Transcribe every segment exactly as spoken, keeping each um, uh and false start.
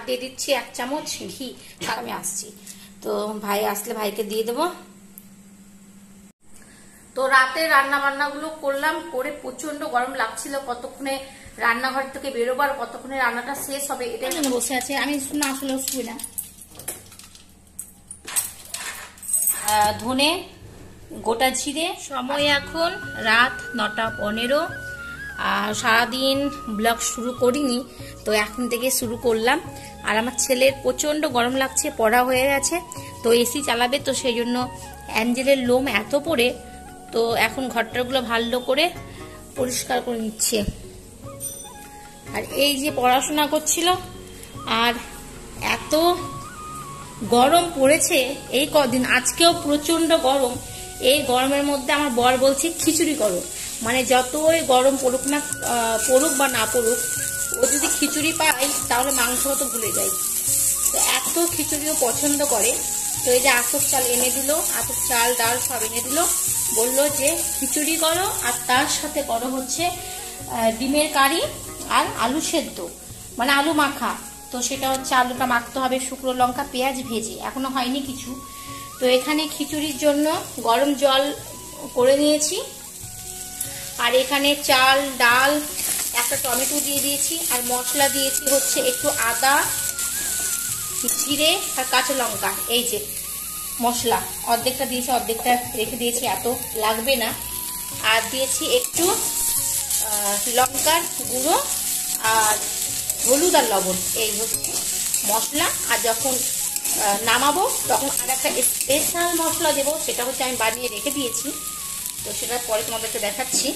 দিয়ে দিচ্ছি এক চামচ ঘি। আমি আসছি, তো ভাই আসলে ভাইকে দিয়ে দেবো। তো রাতে রান্না বান্না গুলো করলাম, করে প্রচন্ড গরম লাগছিল, কতক্ষণে রান্নাঘর থেকে বেরোবার কতক্ষণে রান্নাটা শেষ হবে এটাই জন্য বসে আছে। আমি না আসলে শুই না। ধনে, গোটা জিরে, সময় এখন রাত নটা পনেরো। আর সারাদিন ব্লগ শুরু করিনি, তো এখন থেকে শুরু করলাম। আর আমার ছেলের প্রচন্ড গরম লাগছে, পড়া হয়ে গেছে, তো এসি চালাবে, তো সেই জন্য অ্যাঞ্জেলের লোম এত পড়ে, তো এখন ঘরটাগুলো ভালো করে পরিষ্কার করে নিচ্ছে। আর এই যে পড়াশোনা করছিল, আর এত গরম পড়েছে এই কদিন, আজকেও প্রচন্ড গরম। এই গরমের মধ্যে আমার বর বলছে খিচুড়ি করো, মানে যতই গরম পড়ুক না পড়ুক বা না পড়ুক, ও যদি খিচুড়ি পায় তাহলে মাংস তো ভুলে যায়। তো এত খিচুড়িও পছন্দ করে। তো এই যে আতপ চাল এনে দিল, আতপ চাল ডাল সব এনে দিল, বললো যে খিচুড়ি করো আর তার সাথে করো হচ্ছে ডিমের কারি আর আলু সেদ্ধ, মানে আলু মাখা। তো সেটা হচ্ছে আলুটা মাখতে হবে শুকনো লঙ্কা পেঁয়াজ ভেজে, এখনো হয়নি কিছু। তো এখানে খিচুড়ির জন্য গরম জল করে নিয়েছি, আর এখানে চাল ডাল একটা টমেটো দিয়ে দিয়েছি, আর মশলা দিয়েছি হচ্ছে একটু আদা জিরে আর কাঁচা লঙ্কা। এই যে মশলা অর্ধেকটা দিয়েছি, অর্ধেকটা রেখে দিয়েছি, এত লাগবে না। আর দিয়েছি একটু লঙ্কার গুঁড়ো আর হলুদ আর লবণ, এই হচ্ছে মশলা। আর যখন নামাবো তখন আর একটা স্পেশাল মশলা দেবো, সেটা হচ্ছে আমি বানিয়ে রেখে দিয়েছি, তো সেটা পরে তোমাদেরকে দেখাচ্ছি।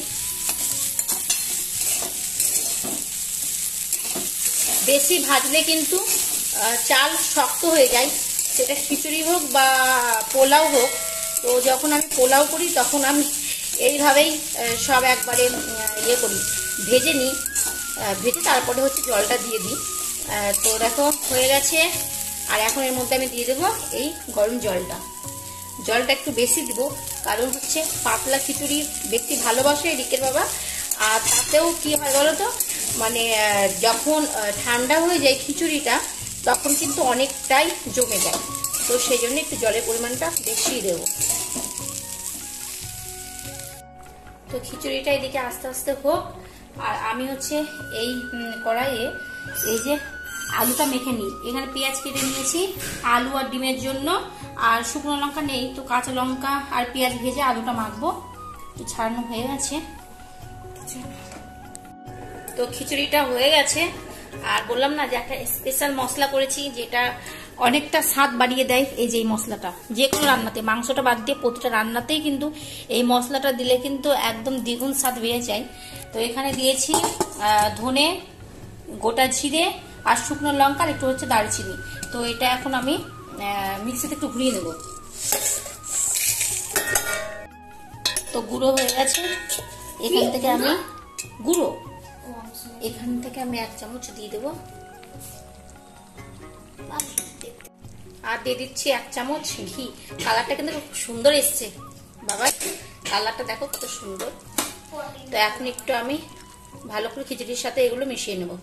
বেশি ভাজলে কিন্তু চাল শক্ত হয়ে যায়, সেটা খিচুড়ি হোক বা পোলাও হোক। তো যখন আমি পোলাও করি তখন আমি এইভাবেই সব একবারে ইয়ে করি, ভেজে নিই, ভেজে তারপরে হচ্ছে জলটা দিয়ে দিই। তো দেখো হয়ে গেছে। আর এখন এর মধ্যে আমি দিয়ে দেবো এই গরম জলটা। জলটা একটু বেশি দিব, কারণ হচ্ছে পাতলা খিচুড়ি বেশি ভালোবাসে রিকের বাবা। আর তাতেও কি হয় বলো তো, মানে যখন ঠান্ডা হয়ে যায় খিচুড়িটা তখন কিন্তু অনেকটাই জমে যায়, তো সেই জন্য একটু জলের পরিমাণটা বেশি দেবো। তো খিচুড়িটা এদিকে আস্তে আস্তে হোক, আর আমি হচ্ছে এই কড়াইয়ে এই যে আলুটা মেখে নিই। এখানে পেঁয়াজ কেটে নিয়েছি আলু আর ডিমের জন্য, আর শুকনো লঙ্কা নেই, তো কাঁচা লঙ্কা আর পেঁয়াজ ভেজে আলুটা মাখবো। তো ছাড়ানো হয়ে গেছে, তো খিচুড়িটা হয়ে গেছে। আর বললাম না যে একটা স্পেশাল মশলা করেছি, যেটা অনেকটা স্বাদ বাড়িয়ে দেয়। এই যে এই মশলাটা যে কোনো রান্নাতে, মাংসটা বাদ দিয়ে প্রতিটা রান্নাতেই কিন্তু এই মশলাটা দিলে কিন্তু একদম দ্বিগুণ স্বাদ বেড়ে যায়। তো এখানে দিয়েছি ধনে, গোটা জিরে আর শুকনো লঙ্কা, একটু হচ্ছে দারচিনি। তো এটা এখন আমি মিক্সিতে একটু ঘুরিয়ে নেব। তো গুঁড়ো হয়ে গেছে, এখান থেকে আমি গুঁড়ো এখান থেকে আমি এক চামচ দিয়ে দেবো, আর দিয়ে দিচ্ছি এক চামচ ঘি। কালারটা কিন্তু খুব সুন্দর এসছে বাবা, কালারটা দেখো কত সুন্দর। তো এখন একটু আমি ভালো করে খিচুড়ির সাথে এগুলো মিশিয়ে নেব।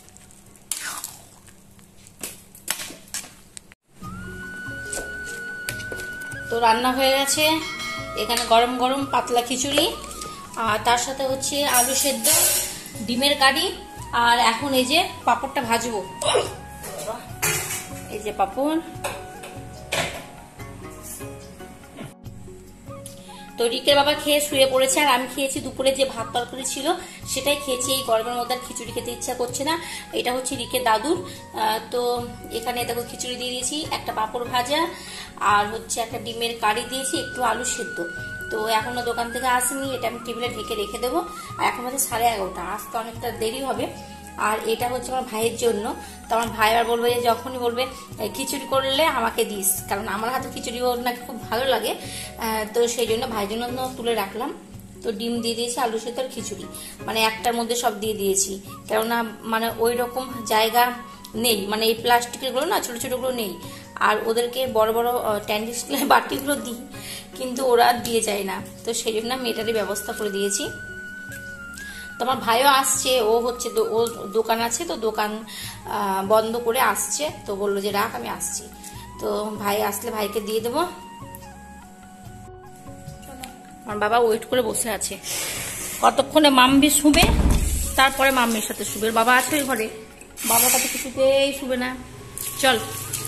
তো রান্না হয়ে গেছে, এখানে গরম গরম পাতলা খিচুড়ি, আর তার সাথে হচ্ছে আলু সেদ্ধ, ডিমের কারি, আর এখন এই যে পাঁপড়টা ভাজবো। এই যে পাঁপড়। তো রিকের বাবা খেয়ে শুয়ে পড়েছে, আর আমি খেয়েছি দুপুরে যে ভাত তরকারি ছিল সেটাই খেয়েছি। এই গরমের মধ্যে খিচুড়ি খেতে ইচ্ছা করছে না। এটা হচ্ছে রিকের দাদুর। তো এখানে দেখো খিচুড়ি দিয়ে দিয়েছি, একটা পাঁপড় ভাজা, আর হচ্ছে একটা ডিমের কারি দিয়েছি, একটু আলু সেদ্ধ। তো এখনো দোকান থেকে আসেনি, এটা আমি টেবিলে ঢেকে রেখে দেবো। আর এখন হচ্ছে সাড়ে এগারোটা, আসতে অনেকটা দেরি হবে। আর এটা হচ্ছে আমার ভাইয়ের জন্য। তো আমার ভাই আর বলবে যে যখনই বলবে খিচুড়ি করলে আমাকে দিস, কারণ আমার হাতে খিচুড়ি ওর নাকি খুব ভালো লাগে। তো সেই জন্য ভাইয়ের জন্য তুলে রাখলাম। তো ডিম দিয়ে দিয়েছি, আলু সেদ্ধ আর খিচুড়ি, মানে একটার মধ্যে সব দিয়ে দিয়েছি, কেননা মানে ওই রকম জায়গা নেই, মানে এই প্লাস্টিকের গুলো না ছোট ছোটগুলো নেই। আর ওদেরকে বড় বড় ট্যান্ডি স্টিলের বাটিগুলো দিই, কিন্তু ওরা দিয়ে যায় না, তো সেই জন্য আমি এটারই ব্যবস্থা করে দিয়েছি। তোমার ভাইও আসছে, ও হচ্ছে ও দোকান আছে তো দোকান বন্ধ করে আসছে, তো বললো যে রাখ আমি আসছি। তো ভাই আসলে ভাইকে দিয়ে দেবো। আমার বাবা ওয়েট করে বসে আছে কতক্ষণে মাম্মি শুবে, তারপরে মাম্মির সাথে শুবে। বাবা আছে ওই ঘরে, বাবার কাছে কিছুতেই শুবে না। চল,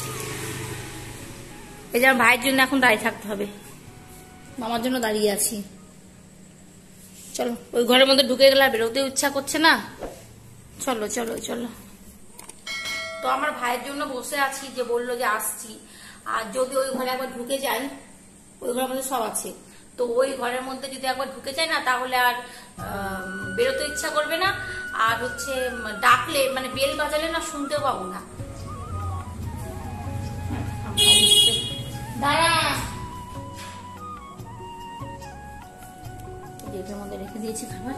এই যে আমার ভাইয়ের জন্য এখন দাঁড়িয়ে থাকতে হবে, মামার জন্য দাঁড়িয়ে আছি। চলো, ওই ঘরের মধ্যে ঢুকে গেলে বেরোতে ইচ্ছা করছে না। চলো চলো চলো। তো আমার ভাইয়ের জন্য বসে আছি, যে বললো যে আসছি, আর যদি ওই ঘরে একবার ঢুকে যাই, ওই ঘরের মধ্যে সব আছে, তো ওই ঘরের মধ্যে যদি একবার ঢুকে যায় না, তাহলে আর বেরোতে ইচ্ছা করবে না, আর হচ্ছে ডাকলে মানে বেল বাজালে না শুনতেও পাবো না। দাঁড়া, এটার মধ্যে রেখে দিয়েছি খাবার।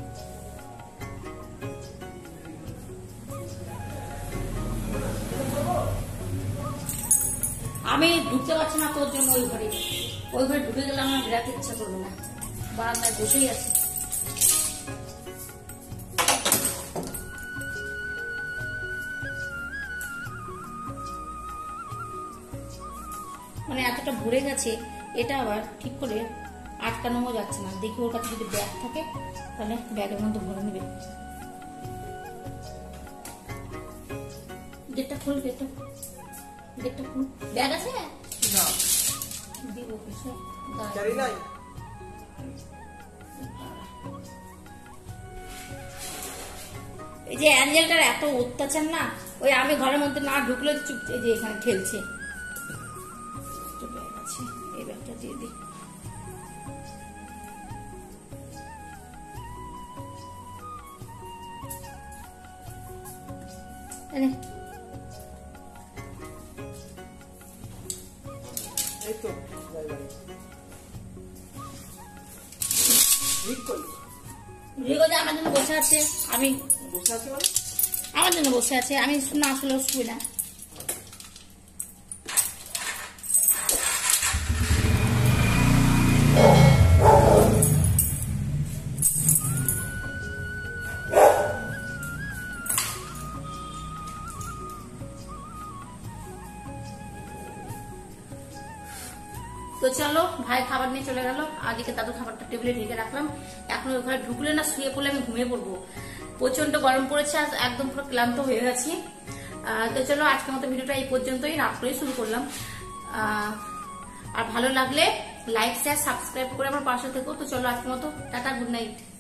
আমি ঢুকতে পারছি না তোর জন্য ওই ঘরে, ওই ঘরে ঢুকে গেলে আমার বেরাতে ইচ্ছা করবে না, বারান্দায় বসেই আছে। মানে এতটা ভরে গেছে, এটা আবার ঠিক করে আটকানো যাচ্ছে না। দেখি ওর কাছে যদি ব্যাগ থাকে তাহলে ব্যাগের মধ্যে ভরে নেবে। গেটটা খুল, গেটটা গেটটা খুল। ব্যাগ আছে না? দিব কিছু গাড়ি নাই। এই যে অ্যাঞ্জেলটার এত অত্যাচার না, ওই আমি ঘরের মধ্যে না ঢুকলে চুপ, এই যে এখানে ঠেলছে। ব্যাগ আছে, এই ব্যাগটা দিয়ে দিই। আমার জন্য বসে আছে, আমি আমার জন্য বসে আছে, আমি না আসলে শুই না। তো চলো, ভাই খাবার নিয়ে চলে গেল, আজকে দাদু খাবারটা টেবিলে ঢেকে রাখলাম। এখন ওই ঘরে ঢুকলে না শুয়ে পড়লে আমি ঘুমিয়ে পড়বো, প্রচন্ড গরম পড়েছে, একদম পুরো ক্লান্ত হয়ে গেছি। তো চলো, আজকের মতো ভিডিওটা এই পর্যন্তই, রাত করেই শুরু করলাম। আর ভালো লাগলে লাইক শেয়ার সাবস্ক্রাইব করে আমার পাশে থেকো। তো চলো, আজকের মতো টাটা, গুড নাইট।